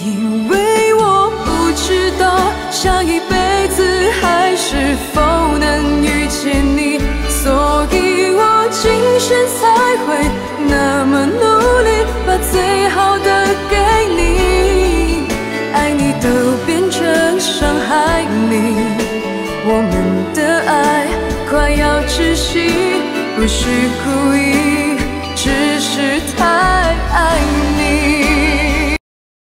因为我不知道下一辈子还是否能遇见你，所以我今生才会那么努力，把最好的给你。爱你都变成伤害你，我们的爱快要窒息，不是故意，只是太爱你。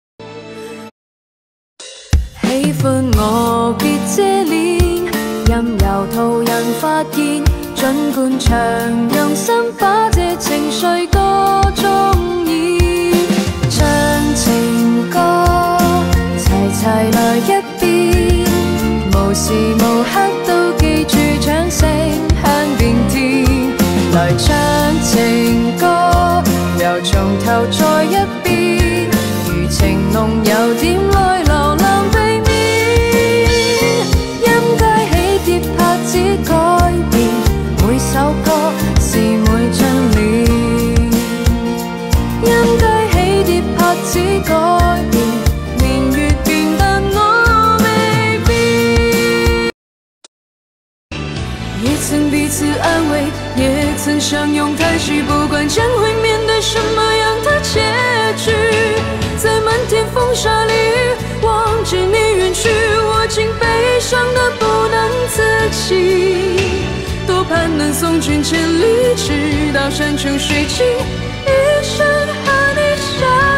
喜歡我別遮臉，任由途人發現，儘管長用心把這情緒歌中演，唱情歌齊齊來一遍，無時無刻都記住掌聲響遍天。來唱情歌，又從頭再一遍，餘情濃有點愛流浪避免。音階起跌拍子改變，每首歌是每張臉。音階起跌拍子改變，年月變但我未變。也曾彼此安慰，也曾相拥叹息，不管将会面对什么样的结局，在漫天风沙里望着你远去，我竟悲伤得不能自己。多盼能送君千里，直到山穷水尽，一生和你相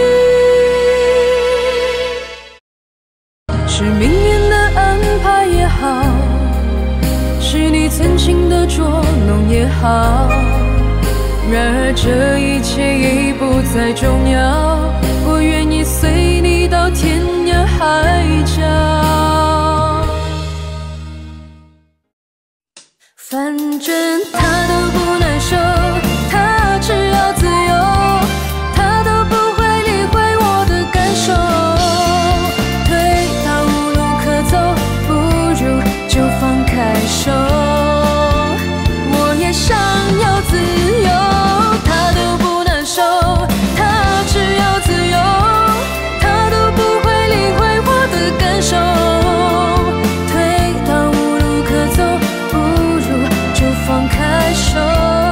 依。是命运的安排也好，是你曾经的捉弄也好，然而这一切已不再重要，我愿意随你到天涯海角。反正他都不难受，他只要自由，他都不会理会我的感受。退到无路可走，不如就放开手。我也想要自由，他都不难受，他只要自由，他都不会理会我的感受。退到无路可走，不如就放开手。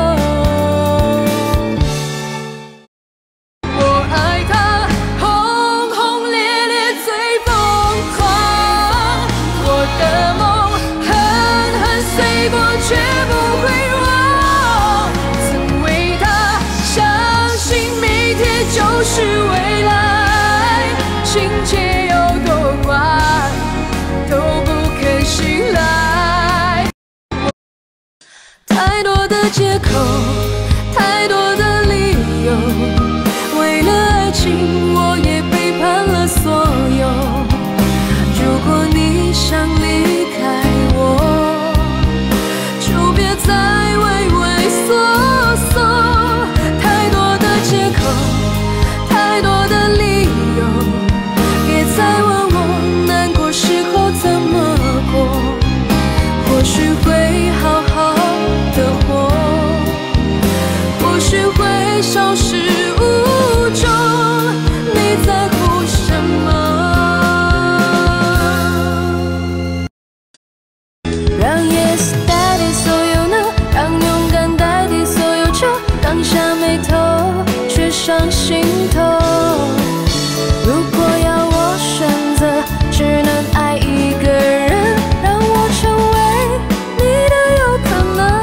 我爱他轰轰烈烈最疯狂，我的梦狠狠碎过却不会忘，曾为他相信每天就是未来，情节有多怪都不肯醒来。太多的借口，太多的理由，为了爱情我也背叛了所有。如果你想离开我，就别再畏畏缩缩。太多的借口，太多的理由，别再问我难过时候怎么过，或许会好好的活，或许会消失无踪。你在乎什么？让 yes 代替所有 no， 让勇敢代替所有酒，当下眉头却上心头。如果要我选择，只能爱一个人，让我成为你的有可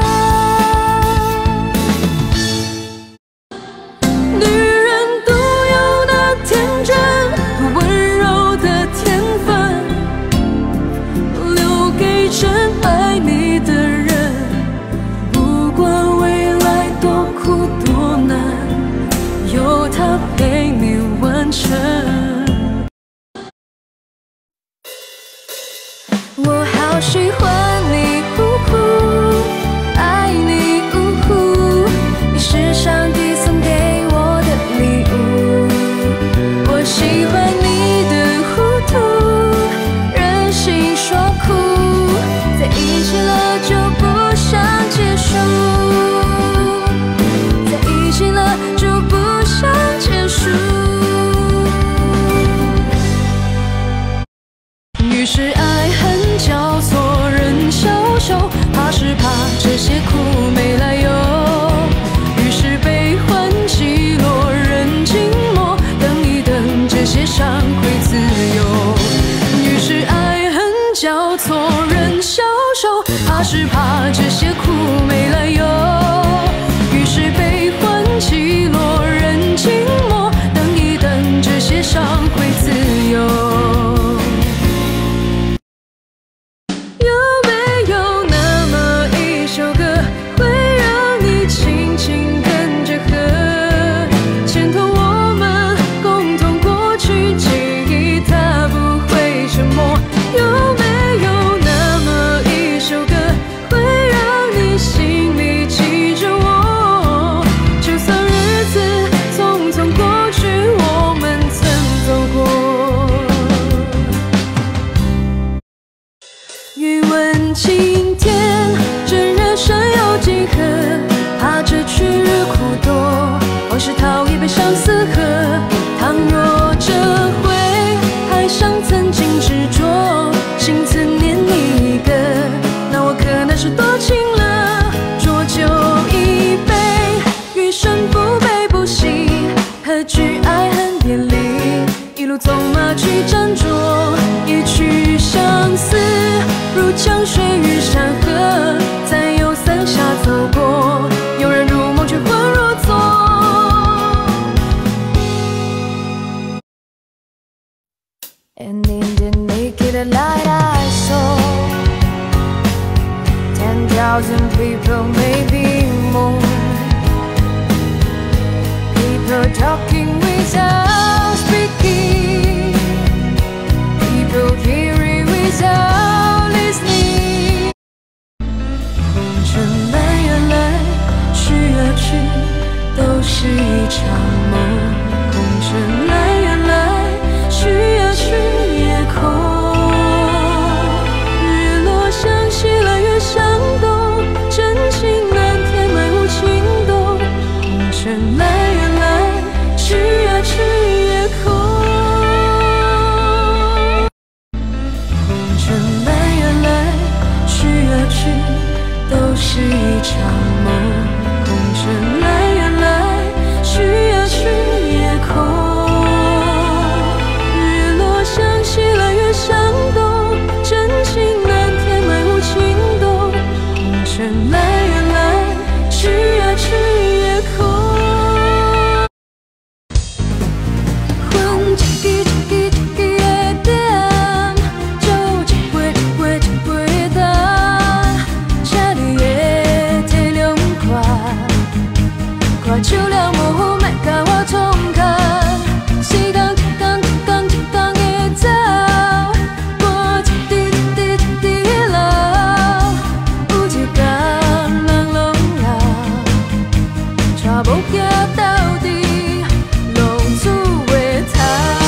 能。女人独有的天真，温柔的天分，留给真爱你的人。不管未来多苦多难，有他陪你完成。我好喜欢你，爱你，你是上帝送给我的礼物。我喜欢你的糊涂，任性说苦，在一起了就不想结束，在一起了就不想结束。 是怕这些苦没来由，于是悲欢起落，任静默，等一等，这些伤会自由。有没有那么一首歌，会让你轻轻跟着和，牵动我们共同过去记忆，它不会沉默。有没有那么一首歌，会让你心里记着我？就算日子匆匆过去，我们曾走过。欲问青天，真人生有几何？怕这去日苦多，往事讨一杯相思喝。倘若这回还像曾经执着，心思念你一个，那我可能是多情了。浊酒一杯，余生不悲不喜，何惧爱恨别离？一路走马去斟酌，一曲相思如江水与山河，在幽伞下走过，有人入梦却魂若昨。And in the naked light I saw 10,000 people, maybe more. People talking without speaking, people hearing without listening. 红尘来呀来，去呀去，都是一场梦。红尘来呀来，去呀去，夜空。日落向西来，月向东，真情难填，埋无情动。红尘来呀来，去呀去，夜空。红尘来呀来，去呀去，都是一场梦。红尘来呀来，去呀去，夜空。日落向西来，月向东，真情难填，埋无情动。红尘来呀来，去呀去，夜空。魂一记一记的点，就一回一回一回的，请你的体谅我，看手了模糊，莫甲我冲看。时间一天一天一天的走，我一滴一滴一滴流，有一天人拢老，带无行到底，浪子回头。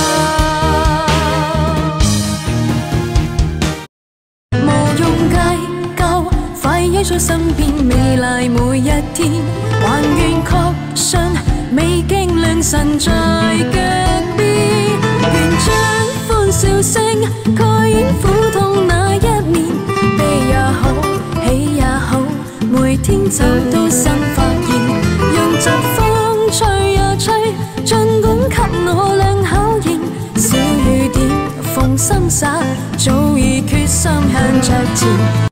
无用计较，快意在身边，未来每一天，还願確信未經凌晨在腳邊，願將歡笑聲蓋掩苦痛那一面，悲也好，喜也好，每天找到新發現，讓疾風吹呀吹，儘管給我亮考驗，小雨點縫心灑，早已決心向着前。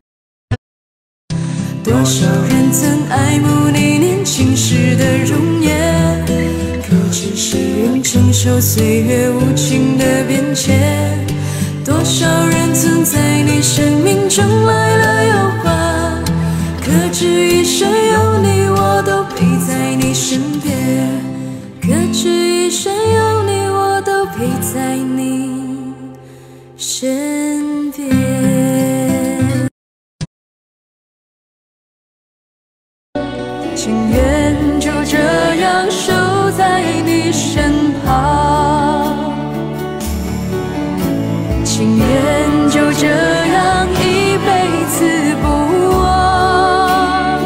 多少人曾爱慕你年轻时的容颜，可知谁愿承受岁月无情的变迁？多少人曾在你生命中来了又还，可知一生有你我都陪在你身边，可知一生有你我都陪在你身边。情愿就这样守在你身旁，情愿就这样一辈子不忘。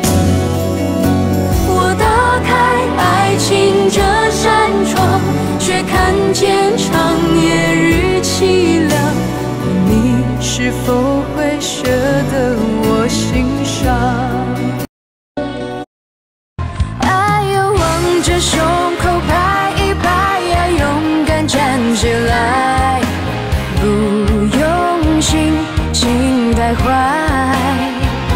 我打开爱情这扇窗，却看见长夜日凄凉。你是否会舍得我心伤？胸口拍一拍呀，勇敢站起来，不用心，请带怀。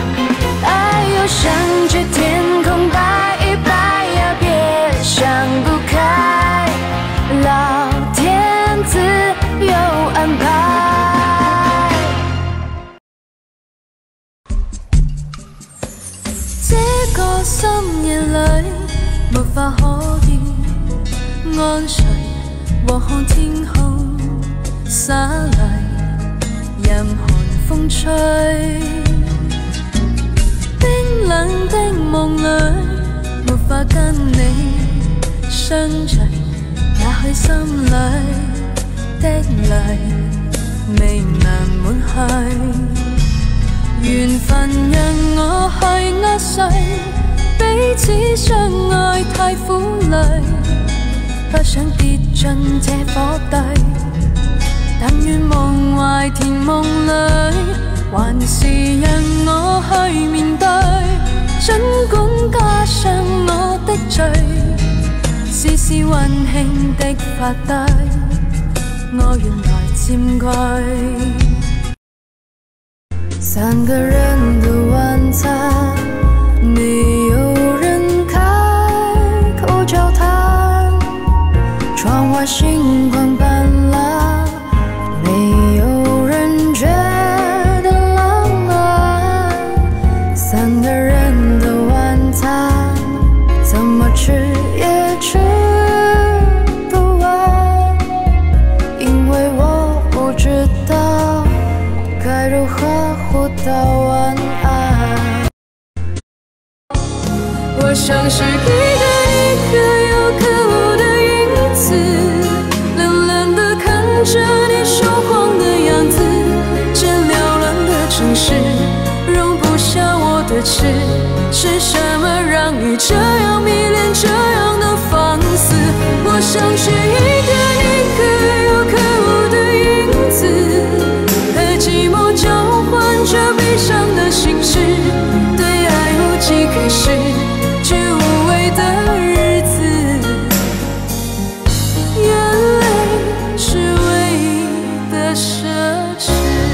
深夜里没法可以安睡，和看天空洒泪，任寒风吹。冰冷的梦里，没法跟你相聚，也许心里的泪未能抹去。缘分让我去握碎，彼此相愛太苦累，不想跌進這火堆。但願夢懷甜夢裏，還是讓我去面對。儘管加上我的罪，試試溫馨的發呆，我願來佔據。3個人的晚餐，沒有人開口交談，窗外星光斑斕，沒有人覺得浪漫。3個人的晚餐，怎麼吃也吃不完，因為我不知道該如何互道晚安。我像是一個又可惡的影子，冷冷地看着你說謊的樣子。這撩亂的城市容不下我的痴，是什麼讓你這樣迷戀，這樣的放肆？我像是一個又可惡的影子，和寂寞交換着悲傷的心事，對愛無計可施，只無謂的日子，眼淚是唯一的奢侈。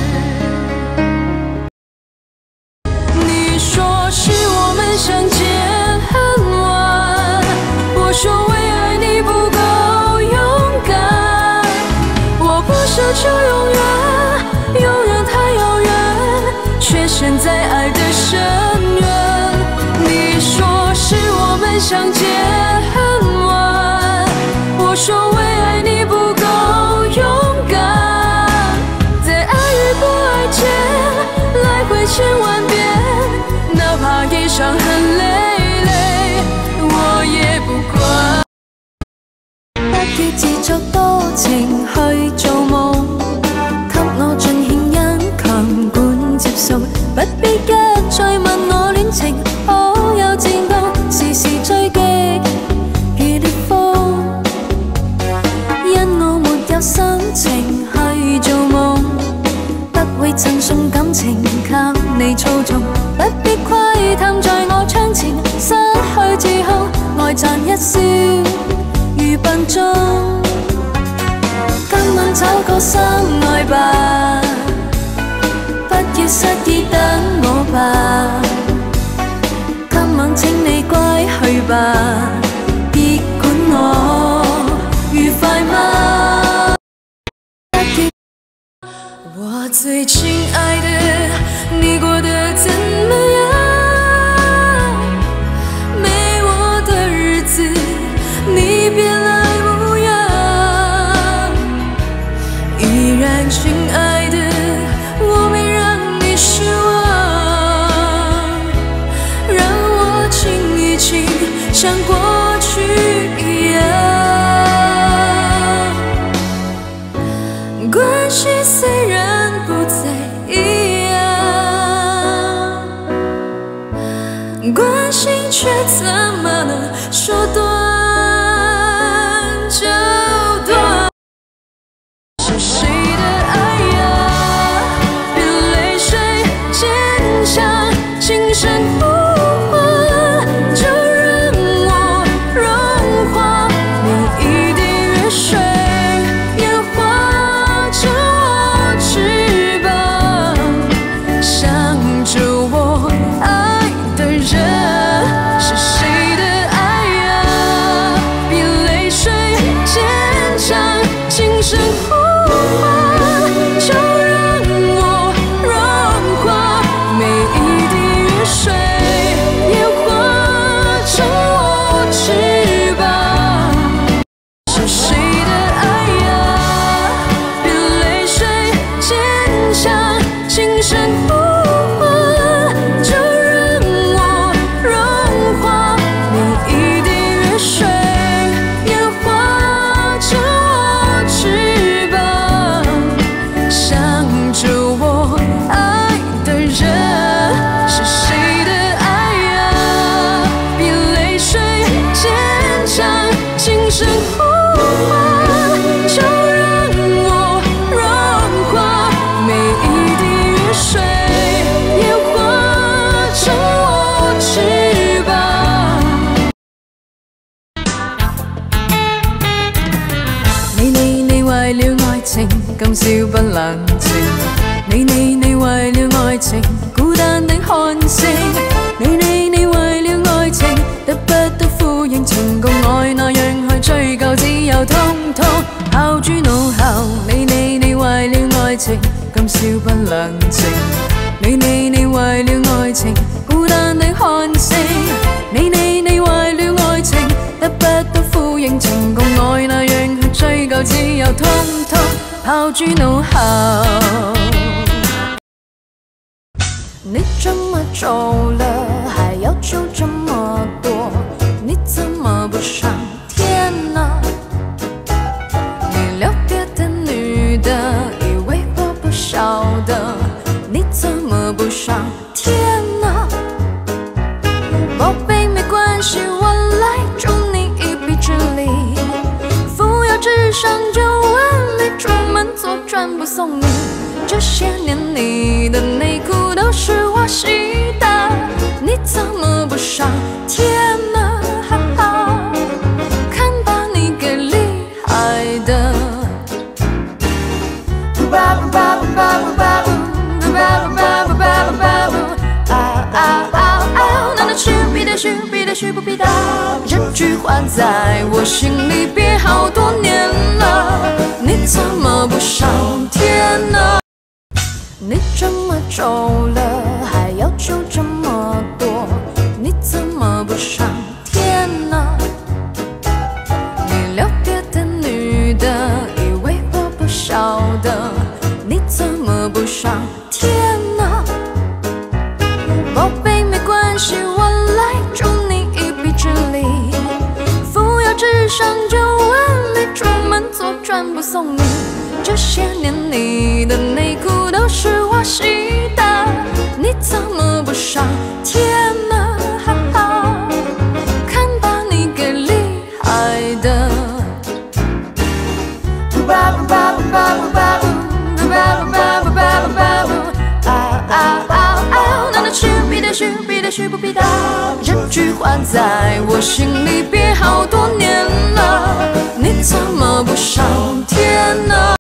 你說是我們相見很晚，我說為愛你不夠勇敢，我不奢求永遠，永遠太遙遠，卻陷在愛的深淵。你說是我們相見很晚，我說為愛你不夠勇敢，在愛與不愛間來回千萬遍，哪怕夜傷痕累累，我也不管。不要自作多情去做夢，給我盡獻殷勤管接送，不必一再問我戀情可有戰鬥，時時追擊如烈風，因我沒有心情去做夢，不會贈送感情給你操縱，不必窺探在我窗前失去自控，愛賺一笑如笨鐘，今晚找個心愛吧，不要失意等我吧，今晚請你歸去吧，別管我愉快嗎？我最親愛的，你過得怎麼樣？沒我的日子，你變了模樣。依然親愛的，我沒讓你失望，讓我親一親，像過去一樣。關係雖然不再一樣，關心卻怎麼能說斷就斷？是誰的愛呀？別淚水堅強，輕聲呼喚，就讓我融化你一滴熱水，演化着我。 為了愛情今宵不冷靜，你為了愛情孤單的看星，你為了愛情得不得呼應，情共愛那樣去追究，只有通通拋諸腦後。你為了愛情今宵不冷靜，你為了愛情孤單的看星，你為了愛情得不得呼應，情共愛那樣去追究，只有通通拋諸腦後。你這麼走了，還要求這麼多，你怎麼不上天呢？你撩別的女的，以為我不曉得，你怎麼不上天呢？寶貝沒關係，我來助你一臂之力，扶搖直上9萬里，出門左轉不送你。這些年你的內褲都是我洗的，你怎麼不上天呢？哈哈，看把你給厲害的。難道是必得是必得是不必的？這句話在我心裡憋好多年了，你怎麼不上天呢？你這麼走了，還要求這麼多，你怎麼不上天呢？你撩別的女的，以為我不曉得，你怎麼不上天呢？寶貝沒關係，我來助你一臂之力，扶搖直上9萬里，出門左轉不送你。這些年你的內褲都是我洗的，你怎麼不上天呢？哈哈，看把你給厲害的。難道是必得是必得是不必的？這句話在我心裡憋好多年了，你怎麼不上天呢？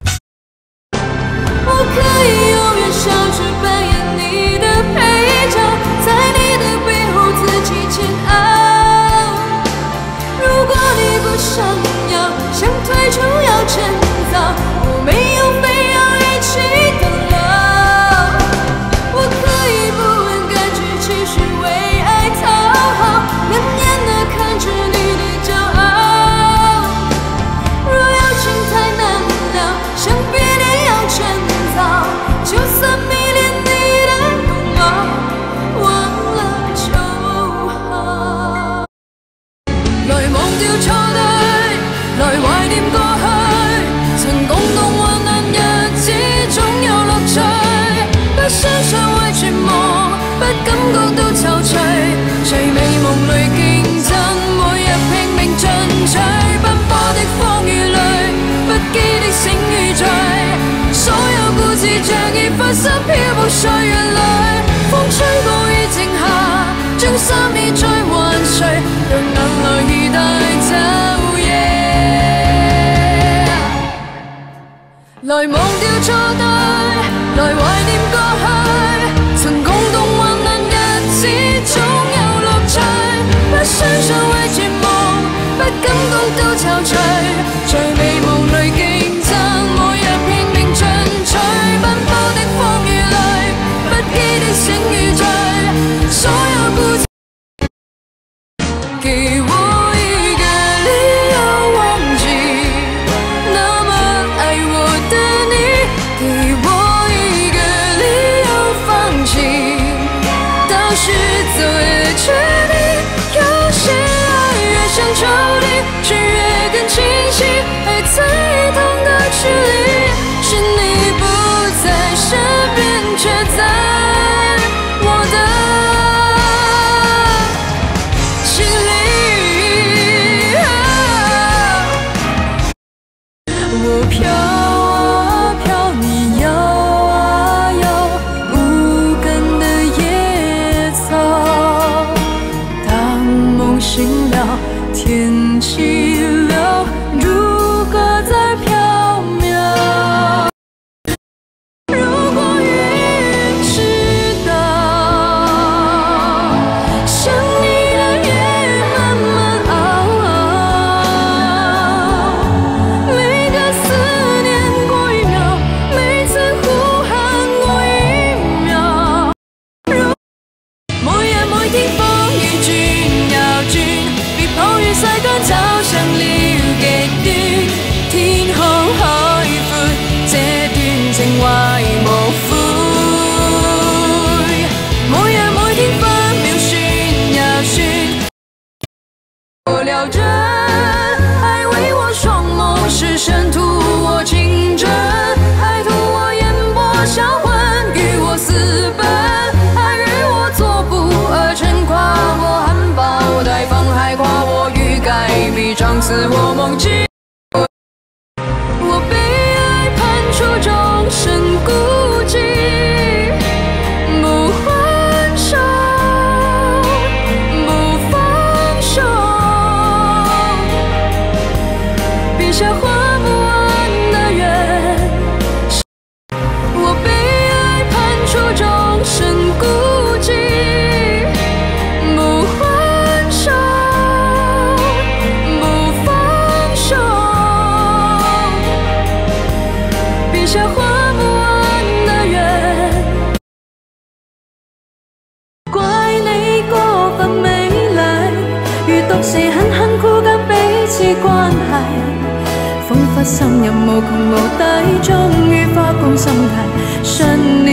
我可以永遠笑着扮演你的配角，在你的背後自己煎熬。如果你不想要，想退出要趁早，我沒有非要一起到老。我可以不問感覺，繼續為愛討好，冷眼地看着你的驕傲。若有情太難了，想必你要趁早，就算迷戀你的容貌，忘了就好。來忘掉錯對，來懷念過去，曾共度患難日子，總有樂趣。不相信會絕望，不感覺到憔悴，誰美夢裏競爭，每日拼命進取，奔波的風與淚，不羈的醒與醉，所有故事像已發生，漂泊歲月裏，風吹過已靜下，將心意再還誰，讓眼淚已帶走。來忘掉錯對，來懷念過去，曾共度患難日子，總有樂趣。不相信會絕望，不感覺到憔悴，在美夢裏競爭，每日拼命進取，奔波的風與淚，不羈的醒與醉，所有故事給我一個理由忘記那麼愛我的你，給我一個理由放棄到時走也確定。有些愛越想抽離，卻越更清晰，愛在同個距離，是你不在身邊，卻在我的心裡。我飄啊飄，你搖啊搖，無根的野草。當夢醒了，天氣流，如歌在飄下画不完的圆。怪你過分美麗，如獨時狠狠箍緊彼此關係，彷彿深入無窮無底，終於花光心計。信